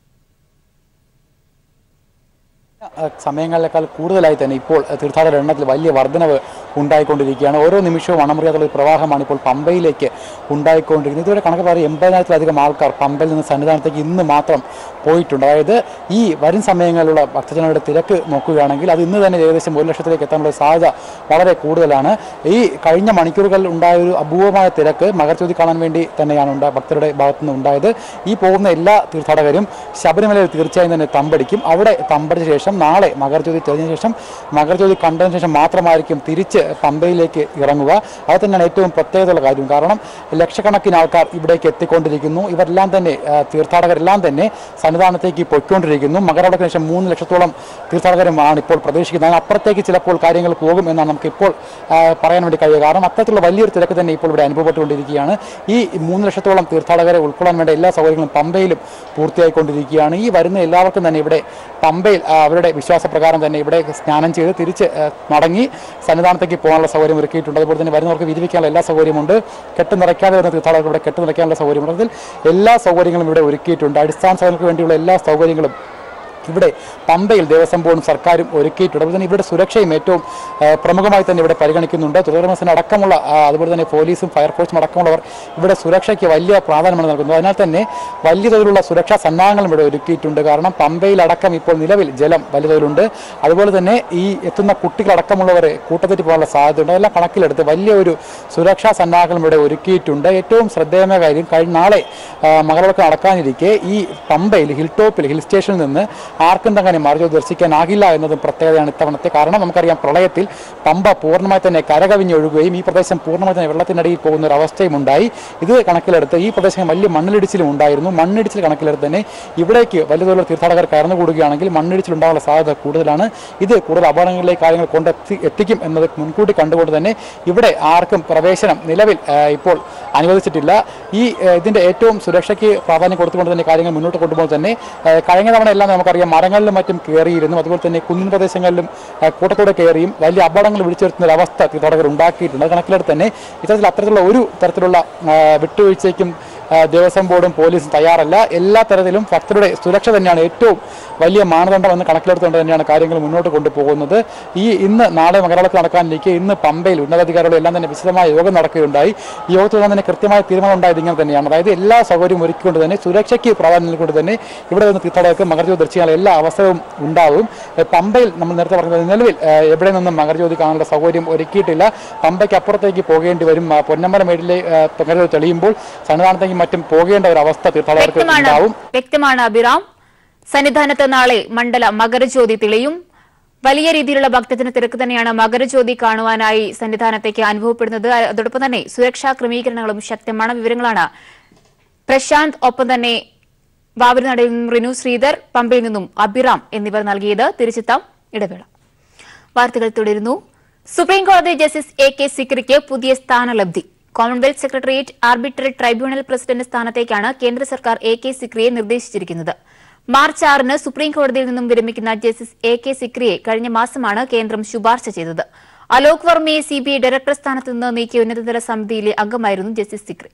സമയങ്ങളിലേക്കാൾ കൂടുതലായി തന്നെ ഇപ്പോൾ തീർത്ഥാടകരുടെ എണ്ണത്തിൽ വലിയ വർധനവ് ഉണ്ടായിക്കൊണ്ടിരിക്കുകയാണ്. ഓരോ നിമിഷവും അണമുറിയാത്തുള്ള പ്രവാഹമാണ് ഇപ്പോൾ പമ്പയിലേക്ക് ഉണ്ടായിക്കൊണ്ടിരിക്കുന്നത്. ഇതുവരെ കണക്ക് പറയാൻ 80,000-ലധികം ആൾക്കാർ പമ്പയിൽ നിന്ന് സന്നിധാനത്തേക്ക് ഇന്ന് മാത്രം പോയിട്ടുണ്ട്. അതായത് ഈ വരും സമയങ്ങളിലുള്ള ഭക്തജനങ്ങളുടെ തിരക്ക് നോക്കുകയാണെങ്കിൽ അത് ഇന്ന് തന്നെ ഏകദേശം 1 ലക്ഷത്തിലേക്ക് എത്താനുള്ള സാധ്യത വളരെ കൂടുതലാണ്. ഈ കഴിഞ്ഞ മണിക്കൂറുകളിൽ ഉണ്ടായ ഒരു അപൂർവമായ തിരക്ക് മകരജ്യോതി കാണാൻ വേണ്ടി തന്നെയാണ് ഭക്തരുടെ ഭാഗത്തുനിന്ന് ഉണ്ടായത്. ഈ പോകുന്ന എല്ലാ തീർത്ഥാടകരും ശബരിമലയിൽ തീർച്ചയായും തന്നെ തമ്പടിക്കും. അവിടെ തമ്പടിച്ച ശേഷം നാളെ മകരജ്യോതി തെളിഞ്ഞ ശേഷം മകരജ്യോതി കണ്ടതിന് ശേഷം മാത്രമായിരിക്കും തിരിച്ച് പമ്പയിലേക്ക് ഇറങ്ങുക. അത് തന്നെയാണ് ഏറ്റവും പ്രത്യേകതയുള്ള കാര്യം. കാരണം ലക്ഷക്കണക്കിന് ആൾക്കാർ ഇവിടേക്ക് എത്തിക്കൊണ്ടിരിക്കുന്നു. ഇവരെല്ലാം തന്നെ തീർത്ഥാടകരെല്ലാം തന്നെ സന്നിധാനത്തേക്ക് പൊയ്ക്കൊണ്ടിരിക്കുന്നു. മകരവിളക്കിന് ശേഷം 3 ലക്ഷത്തോളം തീർത്ഥാടകരുമാണ് ഇപ്പോൾ പ്രതീക്ഷിക്കുന്നത്. അപ്പുറത്തേക്ക് ചിലപ്പോൾ കാര്യങ്ങൾ പോകും എന്നാണ് നമുക്ക് ഇപ്പോൾ പറയാൻ വേണ്ടി കഴിയുക. കാരണം അത്തരത്തിലുള്ള വലിയൊരു തിരക്ക് തന്നെ ഇപ്പോൾ ഇവിടെ അനുഭവപ്പെട്ടുകൊണ്ടിരിക്കുകയാണ്. ഈ 3 ലക്ഷത്തോളം തീർത്ഥാടകരെ ഉൾക്കൊള്ളാൻ വേണ്ട എല്ലാ സൗകര്യങ്ങളും പമ്പയിലും പൂർത്തിയായിക്കൊണ്ടിരിക്കുകയാണ്. ഈ വരുന്ന എല്ലാവർക്കും തന്നെ ഇവിടെ പമ്പയിൽ അവരുടെ വിശ്വാസപ്രകാരം തന്നെ ഇവിടെ സ്നാനം ചെയ്ത് തിരിച്ച് മടങ്ങി സന്നിധാനത്തേക്ക് പോകാനുള്ള സൗകര്യം ഒരുക്കിയിട്ടുണ്ട്. അതുപോലെ തന്നെ വരുന്നവർക്ക് വിരിവിക്കാനുള്ള എല്ലാ സൗകര്യമുണ്ട്. കെട്ട് നിറയ്ക്കാതെ വരുന്ന തീർത്ഥാടകർക്ക് ഇവിടെ കെട്ട് നിറയ്ക്കാനുള്ള സൗകര്യമുണ്ട്. അതിൽ എല്ലാ സൗകര്യങ്ങളും ഇവിടെ ഒരുക്കിയിട്ടുണ്ട്. അടിസ്ഥാന സൗകര്യങ്ങൾക്ക് വേണ്ടിയുള്ള എല്ലാ സൗകര്യങ്ങളും ഇവിടെ പമ്പയിൽ ദേവസ്വം ബോർഡും സർക്കാരും ഒരുക്കിയിട്ടുണ്ട്. അതുപോലെ തന്നെ ഇവിടെ സുരക്ഷയും ഏറ്റവും പ്രമുഖമായി തന്നെ ഇവിടെ പരിഗണിക്കുന്നുണ്ട്. തുടർമസന അടക്കമുള്ള അതുപോലെ തന്നെ പോലീസും ഫയർഫോഴ്സും അടക്കമുള്ളവർ ഇവിടെ സുരക്ഷയ്ക്ക് വലിയ പ്രാധാന്യമാണ് നൽകുന്നത്. അതിനാൽ തന്നെ വലിയ തോതിലുള്ള സുരക്ഷാ സന്നാഹങ്ങളും ഇവിടെ ഒരുക്കിയിട്ടുണ്ട്. കാരണം പമ്പയിലടക്കം ഇപ്പോൾ നിലവിൽ ജലം വലിയ തോതിലുണ്ട്. അതുപോലെ തന്നെ ഈ എത്തുന്ന കുട്ടികളടക്കമുള്ളവരെ കൂട്ടത്തെറ്റി പോകാനുള്ള സാധ്യതയുണ്ട്. അതെല്ലാം കണക്കിലെടുത്ത് വലിയൊരു സുരക്ഷാ സന്നാഹങ്ങളും ഇവിടെ ഒരുക്കിയിട്ടുണ്ട്. ഏറ്റവും ശ്രദ്ധേയമായ കാര്യം, നാളെ മകരവിളക്ക് നടക്കാനിരിക്കെ ഈ പമ്പയിൽ ഹിൽ സ്റ്റേഷനിൽ നിന്ന് ആർക്കും തന്നെ മകരജ്യോതി ദർശിക്കാനാകില്ല എന്നതും പ്രത്യേകതയാണ് ഇത്തവണത്തെ. കാരണം നമുക്കറിയാം, പ്രളയത്തിൽ പമ്പ പൂർണ്ണമായി തന്നെ കരകവിഞ്ഞൊഴുകുകയും ഈ പ്രദേശം പൂർണ്ണമായി തന്നെ വെള്ളത്തിനടിയിൽ പോകുന്ന ഒരു അവസ്ഥയും ഉണ്ടായി. ഇത് കണക്കിലെടുത്ത് ഈ പ്രദേശം വലിയ മണ്ണിടിച്ചിലും ഉണ്ടായിരുന്നു. മണ്ണിടിച്ചിൽ കണക്കിലെടുത്ത് തന്നെ ഇവിടേക്ക് വലിയ തോതിലുള്ള തീർത്ഥാടകർ കടന്നുകൂടുകയാണെങ്കിൽ മണ്ണിടിച്ചിൽ ഉണ്ടാകാനുള്ള സാധ്യത കൂടുതലാണ്. ഇത് കൂടുതൽ അപകടങ്ങളിലേക്ക് കാര്യങ്ങൾ എത്തിക്കും എന്നത് മുൻകൂട്ടി കണ്ടുകൊണ്ട് തന്നെ ഇവിടെ ആർക്കും പ്രവേശനം നിലവിൽ ഇപ്പോൾ അനുവദിച്ചിട്ടില്ല. ഇതിന്റെ ഏറ്റവും സുരക്ഷയ്ക്ക് പ്രാധാന്യം കൊടുത്തുകൊണ്ട് തന്നെ കാര്യങ്ങൾ മുന്നോട്ട് കൊണ്ടുപോകുമ്പോൾ തന്നെ കഴിഞ്ഞ തവണ എല്ലാം നമുക്കറിയാം മരങ്ങളിലും മറ്റും കയറിയിരുന്നു. അതുപോലെ തന്നെ കുന്നിൻ പ്രദേശങ്ങളിലും കൂട്ടത്തോടെ കയറിയും വലിയ അപകടങ്ങൾ വിളിച്ചു വരുത്തുന്ന ഒരു അവസ്ഥ തീർത്ഥാടകർ ഉണ്ടാക്കിയിട്ടുണ്ട്. അത് കണക്കിലെടുത്ത് തന്നെ അത്തരത്തിലുള്ള ഒരു തരത്തിലുള്ള വിട്ടുവീഴ്ചയ്ക്കും ദേവസ്വം ബോർഡും പോലീസും തയ്യാറല്ല. എല്ലാ തരത്തിലും ഭക്തരുടെ സുരക്ഷ തന്നെയാണ് ഏറ്റവും വലിയ മാനദണ്ഡം എന്ന് കണക്കിലെടുത്തുകൊണ്ട് തന്നെയാണ് കാര്യങ്ങൾ മുന്നോട്ട് കൊണ്ടുപോകുന്നത്. ഇന്ന് നാളെ മകരവിളക്ക് നടക്കാനിരിക്കെ ഇന്ന് പമ്പയിൽ ഉന്നതാധികാരികളും എല്ലാം തന്നെ വിശദമായ യോഗം നടക്കുകയുണ്ടായി. ഈ യോഗത്തിൽ തന്നെ കൃത്യമായ തീരുമാനം ഉണ്ടായത് ഇങ്ങനെ തന്നെയാണ്. അതായത് എല്ലാ സൗകര്യവും ഒരുക്കിക്കൊണ്ട് തന്നെ സുരക്ഷയ്ക്ക് പ്രാധാന്യം നൽകിക്കൊണ്ട് തന്നെ ഇവിടെ നിന്ന് തീർത്ഥാടകർക്ക് മകരജ്യോതി ദർശിക്കാനുള്ള എല്ലാ അവസരവും ഉണ്ടാവും. പമ്പയിൽ നമ്മൾ നേരത്തെ പറഞ്ഞത് നിലവിൽ എവിടെ നിന്നും മകരജ്യോതി കാണാനുള്ള സൗകര്യം ഒരുക്കിയിട്ടില്ല. പമ്പയ്ക്ക് അപ്പുറത്തേക്ക് പോകേണ്ടി വരും. പൊന്നമ്പല മേടിലെ മകരജ്യോതി തെളിയുമ്പോൾ സന്നിധാനത്തേക്ക് മറ്റും പോകേണ്ട ഒരു അവസ്ഥ തീർത്ഥാടകർക്ക് ഉണ്ടാവും. വ്യക്തമാണ് അഭിറാം. സന്നിധാനത്ത് നാളെ മണ്ഡല മകരജ്യോതി തെളിയും. വലിയ രീതിയിലുള്ള ഭക്തജന തിരക്ക് തന്നെയാണ് മകരജ്യോതി കാണുവാനായി സന്നിധാനത്തേക്ക് അനുഭവപ്പെടുന്നത്. അതോടൊപ്പം തന്നെ സുരക്ഷാ ക്രമീകരണങ്ങളും ശക്തമാണ്. വിവരങ്ങളാണ് പ്രശാന്ത്, ഒപ്പം തന്നെ വാവൂരിനടയിൽ നിന്നും റിനു ശ്രീധർ, പമ്പയിൽ നിന്നും അഭിറാം എന്നിവർ നൽകിയത്. തിരിച്ചെത്താം, ഇടവേള. വാർത്തകൾ തുടരുന്നു. സുപ്രീംകോടതി ജസ്റ്റിസ് AK സിക്രിക്ക് പുതിയ സ്ഥാനലബ്ധി. Commonwealth secretariat arbitrary tribunal president സ്ഥാനത്തേക്കാണ് കേന്ദ്ര സർക്കാർ AK സിക്രിയെ നിർദ്ദേശിച്ചിരിക്കുന്നത്. മാർച്ച് 6-ന് സുപ്രീംകോടതിയിൽ നിന്നും വിരമിക്കുന്ന ജസ്റ്റിസ് AK സിക്രിയെ കഴിഞ്ഞ മാസമാണ് കേന്ദ്രം ശുപാർശ ചെയ്തത്. അലോക് വർമ്മയെ CBI ഡയറക്ടർ സ്ഥാനത്ത് നിന്ന് നീക്കിയ ഉന്നതതല സമിതിയിലെ അംഗമായിരുന്നു ജസ്റ്റിസ് സിക്രി.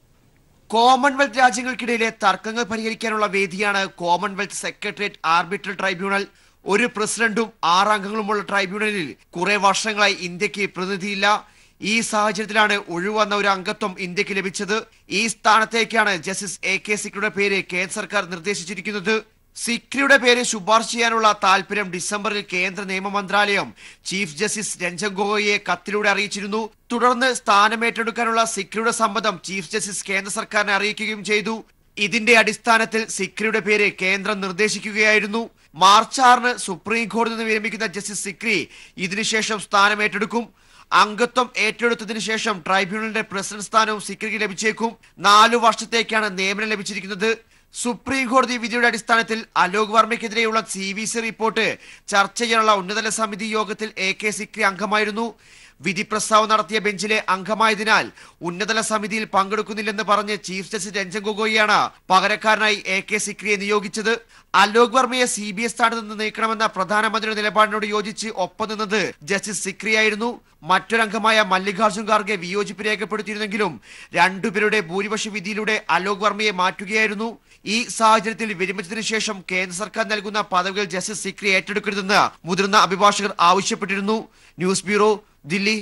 കോമൺവെൽത്ത് രാജ്യങ്ങൾക്കിടയിലെ തർക്കങ്ങൾ പരിഹരിക്കാനുള്ള വേദിയാണ് കോമൺവെൽത്ത് സെക്രട്ടേറിയറ്റ് ആർബിട്രറി ട്രൈബ്യൂണൽ. ഒരു പ്രസിഡന്റും 6 അംഗങ്ങളുമുള്ള ട്രൈബ്യൂണലിൽ കുറെ വർഷങ്ങളായി ഇന്ത്യക്ക് പ്രതിനിധിയില്ല. ഈ സാഹചര്യത്തിലാണ് ഒഴിവന്ന ഒരു അംഗത്വം ഇന്ത്യക്ക് ലഭിച്ചത്. ഈ സ്ഥാനത്തേക്കാണ് ജസ്റ്റിസ് AK സിക്രിയുടെ പേര് കേന്ദ്ര സർക്കാർ നിർദ്ദേശിച്ചിരിക്കുന്നത്. സിക്രിയുടെ പേര് ശുപാർശ ചെയ്യാനുള്ള താൽപര്യം ഡിസംബറിൽ കേന്ദ്ര നിയമ മന്ത്രാലയം ചീഫ് ജസ്റ്റിസ് രഞ്ജൻ ഗൊഗോയിയെ കത്തിലൂടെ അറിയിച്ചിരുന്നു. തുടർന്ന് സ്ഥാനമേറ്റെടുക്കാനുള്ള സിക്രിയുടെ സമ്മതം ചീഫ് ജസ്റ്റിസ് കേന്ദ്ര സർക്കാരിനെ അറിയിക്കുകയും ചെയ്തു. ഇതിന്റെ അടിസ്ഥാനത്തിൽ സിക്രിയുടെ പേര് കേന്ദ്രം നിർദ്ദേശിക്കുകയായിരുന്നു. മാർച്ച് 6-ന് സുപ്രീം കോടതിയിൽ നിന്ന് വിരമിക്കുന്ന ജസ്റ്റിസ് സിക്രി ഇതിനുശേഷം സ്ഥാനമേറ്റെടുക്കും. അംഗത്വം ഏറ്റെടുത്തതിനു ശേഷം ട്രൈബ്യൂണലിന്റെ പ്രസിഡന്റ് സ്ഥാനവും സിക്രിക്ക് ലഭിച്ചേക്കും. 4 വർഷത്തേക്കാണ് നിയമനം ലഭിച്ചിരിക്കുന്നത്. സുപ്രീം കോടതി വിധിയുടെ അടിസ്ഥാനത്തിൽ അലോക് വർമ്മയ്ക്കെതിരെയുള്ള CVC റിപ്പോർട്ട് ചർച്ച ചെയ്യാനുള്ള ഉന്നതതല സമിതി യോഗത്തിൽ AK സിക്രി അംഗമായിരുന്നു. വിധി പ്രസ്താവം നടത്തിയ ബെഞ്ചിലെ അംഗമായതിനാൽ ഉന്നതതല സമിതിയിൽ പങ്കെടുക്കുന്നില്ലെന്ന് പറഞ്ഞ് ചീഫ് ജസ്റ്റിസ് രഞ്ജൻ ഗൊഗോയിയാണ് പകരക്കാരനായി AK സിക്രിയെ നിയോഗിച്ചത്. അലോക് വർമ്മയെ CBI സ്ഥാനത്ത് നിന്ന് നീക്കണമെന്ന പ്രധാനമന്ത്രിയുടെ നിലപാടിനോട് യോജിച്ച് ഒപ്പം നിന്നത് ജസ്റ്റിസ് സിക്രിയായിരുന്നു. മറ്റൊരംഗമായ മല്ലികാർജുൻ ഖാർഗെ വിയോജിപ്പ് രേഖപ്പെടുത്തിയിരുന്നെങ്കിലും രണ്ടുപേരുടെ ഭൂരിപക്ഷ വിധിയിലൂടെ അലോക് വർമ്മയെ മാറ്റുകയായിരുന്നു. ഈ സാഹചര്യത്തിൽ വിരമിച്ചതിനു ശേഷം കേന്ദ്ര സർക്കാർ നൽകുന്ന പദവികൾ ജസ്റ്റിസ് സിക്രി ഏറ്റെടുക്കരുതെന്ന് മുതിർന്ന അഭിഭാഷകർ ആവശ്യപ്പെട്ടിരുന്നു. News bureau, Delhi.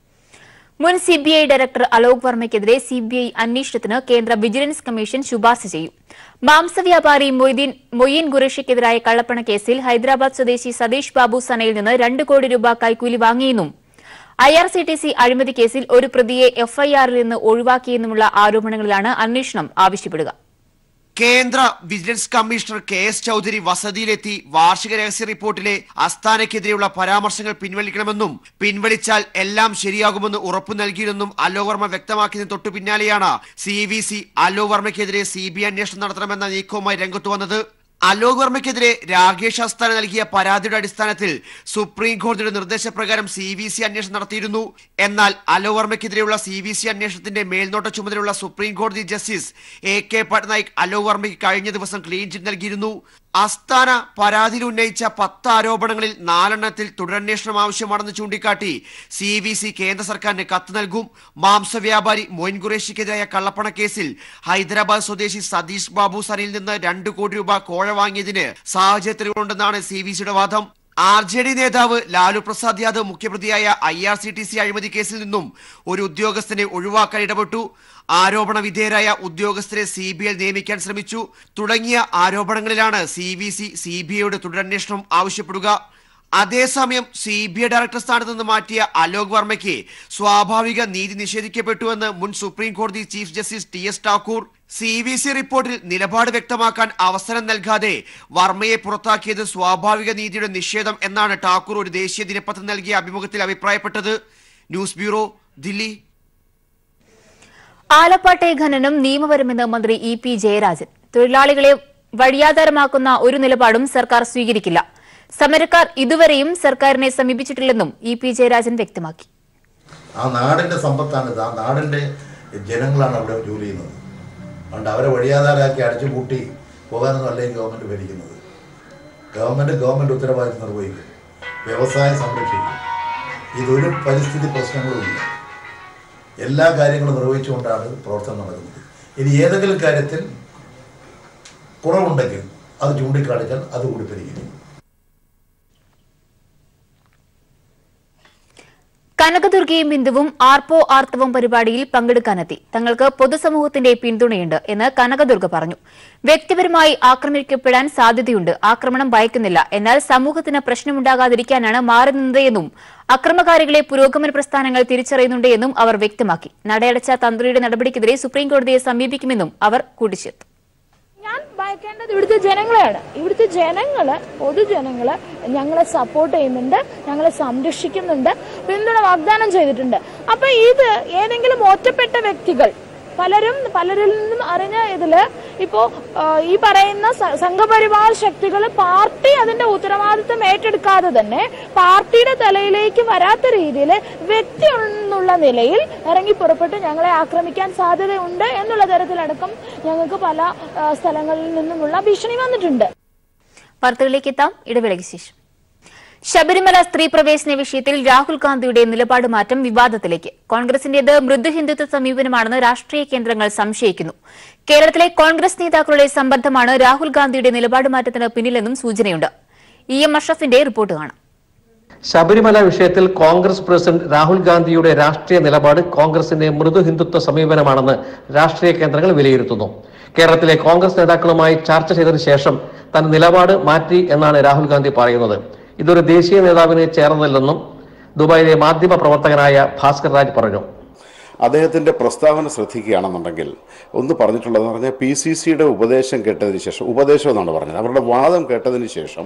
മുൻ CBI ഡയറക്ടർ അലോക് വർമ്മയ്ക്കെതിരെ CBI അന്വേഷണത്തിന് കേന്ദ്ര വിജിലൻസ് കമ്മീഷൻ ശുപാർശ ചെയ്യും. മാംസവ്യാപാരി മൊയ്യീൻ ഖുറേഷിക്കെതിരായ കള്ളപ്പണ കേസിൽ ഹൈദരാബാദ് സ്വദേശി സതീഷ് ബാബു സനയിൽ നിന്ന് 2 കോടി രൂപ കൈക്കൂലി വാങ്ങിയെന്നും IRCTC അഴിമതി കേസിൽ ഒരു പ്രതിയെ FIR-ൽ നിന്ന് ഒഴിവാക്കിയെന്നുമുള്ള ആരോപണങ്ങളിലാണ് അന്വേഷണം ആവശ്യപ്പെടുക. കേന്ദ്ര വിജിലൻസ് കമ്മീഷണർ KS ചൌധരി വസതിയിലെത്തി വാർഷിക രഹസ്യ റിപ്പോർട്ടിലെ അസ്താനയ്ക്കെതിരെയുള്ള പരാമർശങ്ങൾ പിൻവലിക്കണമെന്നും പിൻവലിച്ചാൽ എല്ലാം ശരിയാകുമെന്ന് ഉറപ്പു നൽകിയെന്നും അലോക് വർമ്മ വ്യക്തമാക്കിയതിന് തൊട്ടു പിന്നാലെയാണ് CVC അലോക് വർമ്മയ്ക്കെതിരെ CBI അന്വേഷണം നടത്തണമെന്ന നീക്കവുമായി രംഗത്തു വന്നത്. അലോക് വർമ്മയ്ക്കെതിരെ രാകേഷ് അസ്താന നൽകിയ പരാതിയുടെ അടിസ്ഥാനത്തിൽ സുപ്രീം കോടതിയുടെ നിർദ്ദേശപ്രകാരം CVC അന്വേഷണം നടത്തിയിരുന്നു. എന്നാൽ അലോക് വർമ്മയ്ക്കെതിരെയുള്ള CVC അന്വേഷണത്തിന്റെ മേൽനോട്ട ചുമതലയുള്ള സുപ്രീം കോടതി ജസ്റ്റിസ് AK പട്നായിക് അലോക് വർമ്മയ്ക്ക് കഴിഞ്ഞ ദിവസം ക്ലീൻ ചിറ്റ് നൽകിയിരുന്നു. അസ്താന പരാതിയിൽ ഉന്നയിച്ച 10 ആരോപണങ്ങളിൽ 4 തുടരന്വേഷണം ആവശ്യമാണെന്ന് ചൂണ്ടിക്കാട്ടി CVC കേന്ദ്ര സർക്കാരിന് കത്ത് നൽകും. മാംസവ്യാപാരി മൊയ്ൻ ഖുറേഷിക്കെതിരായ കള്ളപ്പണ കേസിൽ ഹൈദരാബാദ് സ്വദേശി സതീഷ് ബാബു സനയിൽ നിന്ന് 2 കോടി രൂപ കോഴ വാങ്ങിയതിന് സാഹചര്യങ്ങളുണ്ടെന്നാണ് CVCയുടെ വാദം. RJD നേതാവ് ലാലു പ്രസാദ് യാദവ് മുഖ്യപ്രതിയായ IRCTC അഴിമതി കേസിൽ നിന്നും ഒരു ഉദ്യോഗസ്ഥനെ ഒഴിവാക്കാൻ ഇടപെട്ടു. ആരോപണ വിധേയരായ ഉദ്യോഗസ്ഥരെ CBI നിയമിക്കാൻ ശ്രമിച്ചു തുടങ്ങിയ ആരോപണങ്ങളിലാണ് CVC CBIയുടെ തുടരന്വേഷണം ആവശ്യപ്പെടുക. അതേസമയം CBI ഡയറക്ടർ സ്ഥാനത്ത് നിന്ന് മാറ്റിയ അലോക് വർമ്മയ്ക്ക് സ്വാഭാവിക നീതി നിഷേധിക്കപ്പെട്ടുവെന്ന് മുൻ സുപ്രീം കോടതി chief justice TS Thakur. CVC റിപ്പോർട്ടിൽ നിലപാട് വ്യക്തമാക്കാൻ അവസരം നൽകാതെ വർമ്മയെ പുറത്താക്കിയത് സ്വാഭാവിക നീതിയുടെ നിഷേധം എന്നാണ് ഠാക്കൂർ ഒരു ദേശീയ ദിനപത്രം നൽകിയ അഭിമുഖത്തിൽ അഭിപ്രായപ്പെട്ടത്. News bureau, Delhi. ആലപ്പാട്ടെ ഖനനം നിയമപരമെന്ന് മന്ത്രി EP ജയരാജൻ. തൊഴിലാളികളെ വഴിയാധാരമാക്കുന്ന ഒരു നിലപാടും സർക്കാർ സ്വീകരിക്കില്ല. സമരക്കാർ ഇതുവരെയും സർക്കാരിനെ സമീപിച്ചിട്ടില്ലെന്നും EP ജയരാജൻ വ്യക്തമാക്കി. ആ നാടിന്റെ സമ്പത്താണിത്. ആ നാടിന്റെ ജനങ്ങളാണ് അവിടെ ജോലി ചെയ്യുന്നത്. അതുകൊണ്ട് അവരെ വഴിയാധാരമാക്കി അടിച്ചുപൂട്ടി പോകാനൊന്നും അല്ലെങ്കിൽ ഗവൺമെന്റ് ഭരിക്കുന്നത്. ഗവൺമെന്റ് ഉത്തരവാദിത്വം നിർവഹിക്കും, വ്യവസായം സംരക്ഷിക്കും. ഇതൊരു പരിസ്ഥിതി പ്രശ്നങ്ങളുമില്ല. എല്ലാ കാര്യങ്ങളും നിർവഹിച്ചുകൊണ്ടാണ് പ്രവർത്തനം നടക്കുന്നത്. ഇനി ഏതെങ്കിലും കാര്യത്തിൽ കുറവുണ്ടെങ്കിൽ അത് ചൂണ്ടിക്കാണിച്ചാൽ അതുകൂടി പരിഹരിക്കും. കനകദുർഗയും ബിന്ദുവും ആർപ്പോ ആർത്തവം പരിപാടിയിൽ പങ്കെടുക്കാനെത്തി. തങ്ങൾക്ക് പൊതുസമൂഹത്തിന്റെ പിന്തുണയുണ്ട് എന്ന് കനകദുർഗ പറഞ്ഞു. വ്യക്തിപരമായി ആക്രമിക്കപ്പെടാൻ സാധ്യതയുണ്ട്. ആക്രമണം ഭയക്കുന്നില്ല. എന്നാൽ സമൂഹത്തിന് പ്രശ്നമുണ്ടാകാതിരിക്കാനാണ് മാറി നിന്നതെന്നും അക്രമകാരികളെ പുരോഗമന പ്രസ്ഥാനങ്ങൾ തിരിച്ചറിയുന്നുണ്ട് എന്നും അവർ വ്യക്തമാക്കി. നടയടച്ച തന്ത്രിയുടെ നടപടിക്കെതിരെ സുപ്രീംകോടതിയെ സമീപിക്കുമെന്നും അവർ കൂട്ടിച്ചേർത്തു. ഞാൻ ഭയക്കേണ്ടത് ഇവിടുത്തെ ജനങ്ങളെയാണ്. ഇവിടുത്തെ പൊതുജനങ്ങള് ഞങ്ങളെ സപ്പോർട്ട് ചെയ്യുന്നുണ്ട്, ഞങ്ങളെ സംരക്ഷിക്കുന്നുണ്ട്, പിന്തുണ വാഗ്ദാനം ചെയ്തിട്ടുണ്ട്. അപ്പൊ ഇത് ഏതെങ്കിലും ഒറ്റപ്പെട്ട വ്യക്തികൾ പലരിൽ നിന്നും അറിഞ്ഞ ഇതില് ഇപ്പോ ഈ പറയുന്ന സംഘപരിവാർ ശക്തികൾ പാർട്ടി അതിന്റെ ഉത്തരവാദിത്വം ഏറ്റെടുക്കാതെ തന്നെ പാർട്ടിയുടെ തലയിലേക്ക് വരാത്ത രീതിയിൽ വ്യക്തി എന്നുള്ള നിലയിൽ ഇറങ്ങി പുറപ്പെട്ട് ഞങ്ങളെ ആക്രമിക്കാൻ സാധ്യതയുണ്ട് എന്നുള്ള തരത്തിലടക്കം ഞങ്ങൾക്ക് പല സ്ഥലങ്ങളിൽ നിന്നുമുള്ള ഭീഷണി വന്നിട്ടുണ്ട്. വാർത്തകളിലേക്ക് എത്താം, ഇടവേളയ്ക്ക് ശേഷം. ശബരിമല സ്ത്രീ പ്രവേശന വിഷയത്തിൽ രാഹുൽ ഗാന്ധിയുടെ നിലപാട് മാറ്റം വിവാദത്തിലേക്ക്. കോൺഗ്രസിന്റേത് മൃദു ഹിന്ദുത്വ സമീപനമാണെന്ന് രാഷ്ട്രീയ കേന്ദ്രങ്ങൾ സംശയിക്കുന്നു. കേരളത്തിലെ കോൺഗ്രസ് നേതാക്കളുടെ സമ്മർദ്ദമാണ് രാഹുൽ ഗാന്ധിയുടെ നിലപാട് മാറ്റത്തിന് പിന്നിലെന്നും സൂചനയുണ്ട്. EM അഷ്റഫിന്റെ റിപ്പോർട്ട് കാണാം. ശബരിമല വിഷയത്തിൽ കോൺഗ്രസ് പ്രസിഡന്റ് രാഹുൽ ഗാന്ധിയുടെ രാഷ്ട്രീയ നിലപാട് കോൺഗ്രസിന്റെ മൃദു ഹിന്ദുത്വ സമീപനമാണെന്ന് രാഷ്ട്രീയ കേന്ദ്രങ്ങൾ വിലയിരുത്തുന്നു. കേരളത്തിലെ കോൺഗ്രസ് നേതാക്കളുമായി ചർച്ച ചെയ്തതിനു ശേഷം തന്റെ നിലപാട് മാറ്റി എന്നാണ് രാഹുൽ ഗാന്ധി പറയുന്നത്. ഇതൊരു ദേശീയ നേതാവിനെ ചേർന്നല്ലെന്നും ദുബായിലെ മാധ്യമ പ്രവർത്തകനായ ഭാസ്കർ രാജ് പറഞ്ഞു. അദ്ദേഹത്തിൻ്റെ പ്രസ്താവന ശ്രദ്ധിക്കുകയാണെന്നുണ്ടെങ്കിൽ ഒന്ന് പറഞ്ഞിട്ടുള്ളതെന്ന് പറഞ്ഞാൽ PCCയുടെ ഉപദേശം കേട്ടതിന് ശേഷം, ഉപദേശം എന്നാണ് പറഞ്ഞത്, അവരുടെ വാദം കേട്ടതിന് ശേഷം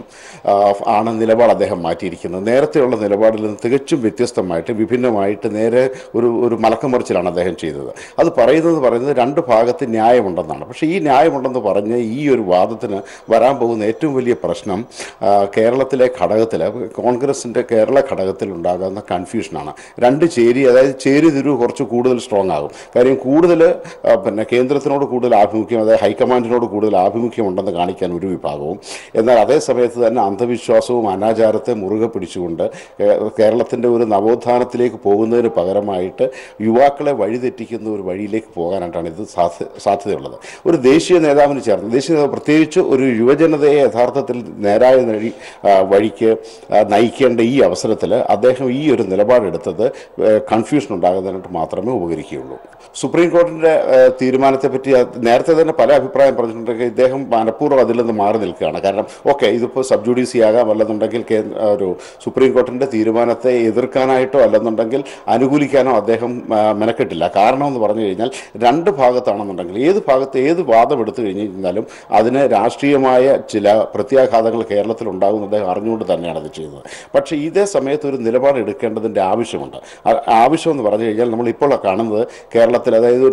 ആണ് നിലപാട് അദ്ദേഹം മാറ്റിയിരിക്കുന്നത്. നേരത്തെയുള്ള നിലപാടിൽ നിന്ന് തികച്ചും വ്യത്യസ്തമായിട്ട് വിഭിന്നമായിട്ട് നേരെ ഒരു മലക്കമറിച്ചിലാണ് അദ്ദേഹം ചെയ്തത്. അത് പറയുന്നത് രണ്ട് ഭാഗത്ത് ന്യായമുണ്ടെന്നാണ്. പക്ഷേ ഈ ന്യായമുണ്ടെന്ന് പറഞ്ഞ് ഈ ഒരു വാദത്തിന് വരാൻ പോകുന്ന ഏറ്റവും വലിയ പ്രശ്നം കേരളത്തിലെ ഘടകത്തിൽ, കോൺഗ്രസിൻ്റെ കേരള ഘടകത്തിൽ ഉണ്ടാകുന്ന കൺഫ്യൂഷനാണ്. രണ്ട് ചേരി, അതായത് ചേരിതിരിവ് കുറച്ച് കൂടുതൽ സ്ട്രോങ് ആകും. കാര്യം കൂടുതൽ കേന്ദ്രത്തിനോട് കൂടുതൽ ആഭിമുഖ്യം, അതായത് ഹൈക്കമാൻഡിനോട് കൂടുതൽ ആഭിമുഖ്യം ഉണ്ടെന്ന് കാണിക്കാൻ ഒരു വിഭാഗവും, എന്നാൽ അതേ സമയത്ത് തന്നെ അന്ധവിശ്വാസവും അനാചാരത്തെ മുറുകെ പിടിച്ചുകൊണ്ട് കേരളത്തിൻ്റെ ഒരു നവോത്ഥാനത്തിലേക്ക് പോകുന്നതിന് പകരമായിട്ട് യുവാക്കളെ വഴിതെറ്റിക്കുന്ന ഒരു വഴിയിലേക്ക് പോകാനായിട്ടാണ് ഇത് സാധ്യതയുള്ളത്. ഒരു ദേശീയ നേതാവിന് ചേർന്ന്, ദേശീയ നേതാവ് പ്രത്യേകിച്ച് ഒരു യുവജനതയെ യഥാർത്ഥത്തിൽ നേരായ വഴിക്ക് നയിക്കേണ്ട ഈ അവസരത്തിൽ അദ്ദേഹം ഈ ഒരു നിലപാടെടുത്തത് കൺഫ്യൂഷൻ ഉണ്ടാകുന്നതിനായിട്ട് മാത്രമേ ഉപകരിക്കുകയുള്ളൂ. സുപ്രീം കോടതിയുടെ തീരുമാനത്തെപ്പറ്റി നേരത്തെ തന്നെ പല അഭിപ്രായം പറഞ്ഞിട്ടുണ്ടെങ്കിൽ ഇദ്ദേഹം മനഃപൂർവ്വം അതിൽ നിന്ന് മാറി നിൽക്കുകയാണ്. കാരണം ഇതിപ്പോൾ സബ് ജുഡീസി ആകാം, അല്ലെന്നുണ്ടെങ്കിൽ ഒരു സുപ്രീം കോടതിയുടെ തീരുമാനത്തെ എതിർക്കാനായിട്ടോ അല്ലെന്നുണ്ടെങ്കിൽ അനുകൂലിക്കാനോ അദ്ദേഹം മെനക്കെട്ടില്ല. കാരണം എന്ന് പറഞ്ഞു കഴിഞ്ഞാൽ രണ്ട് ഭാഗത്താണെന്നുണ്ടെങ്കിൽ ഏത് വാദം എടുത്തു കഴിഞ്ഞ് കഴിഞ്ഞാലും അതിന് രാഷ്ട്രീയമായ ചില പ്രത്യാഘാതങ്ങൾ കേരളത്തിൽ ഉണ്ടാകുമെന്ന് അദ്ദേഹം അറിഞ്ഞുകൊണ്ട് തന്നെയാണ് അത് ചെയ്തത്. പക്ഷേ ഇതേ സമയത്ത് ഒരു നിലപാട് എടുക്കേണ്ടതിൻ്റെ ആവശ്യമുണ്ട്. ആവശ്യം എന്ന് പറഞ്ഞു കഴിഞ്ഞാൽ നമ്മളിപ്പോൾ കാണുന്നത് കേരളത്തിൽ, അതായത്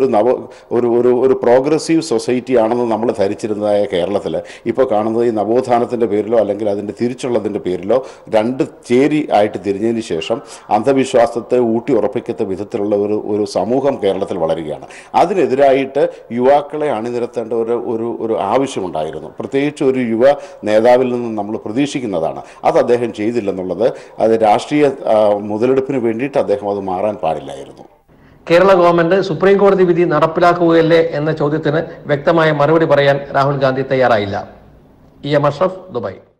ഒരു പ്രോഗ്രസീവ് സൊസൈറ്റി ആണെന്ന് നമ്മൾ ധരിച്ചിരുന്നതായ കേരളത്തിൽ ഇപ്പോൾ കാണുന്നത് ഈ നവോത്ഥാനത്തിൻ്റെ പേരിലോ അല്ലെങ്കിൽ അതിൻ്റെ തിരിച്ചുള്ളതിൻ്റെ പേരിലോ രണ്ട് ചേരി ആയിട്ട് തിരിഞ്ഞതിന് ശേഷം അന്ധവിശ്വാസത്തെ ഊട്ടി ഉറപ്പിക്കുന്ന വിധത്തിലുള്ള ഒരു സമൂഹം കേരളത്തിൽ വളരുകയാണ്. അതിനെതിരായിട്ട് യുവാക്കളെ അണിനിരത്തേണ്ട ഒരു ആവശ്യമുണ്ടായിരുന്നു. പ്രത്യേകിച്ച് ഒരു യുവ നേതാവിൽ നിന്ന് നമ്മൾ പ്രതീക്ഷിക്കുന്നതാണ്. അത് അദ്ദേഹം ചെയ്തില്ലെന്നുള്ളത് അത് രാഷ്ട്രീയ മുതലെടുപ്പിന് വേണ്ടിയിട്ട് അദ്ദേഹം അത് മാറാൻ പാടില്ലായിരുന്നു. കേരള ഗവൺമെന്റ് സുപ്രീം കോടതി വിധി നടപ്പിലാക്കുകയല്ലേ എന്ന ചോദ്യത്തിന് വ്യക്തമായ മറുപടി പറയാൻ രാഹുൽ ഗാന്ധി തയ്യാറായില്ല. EM Ashraf, Dubai.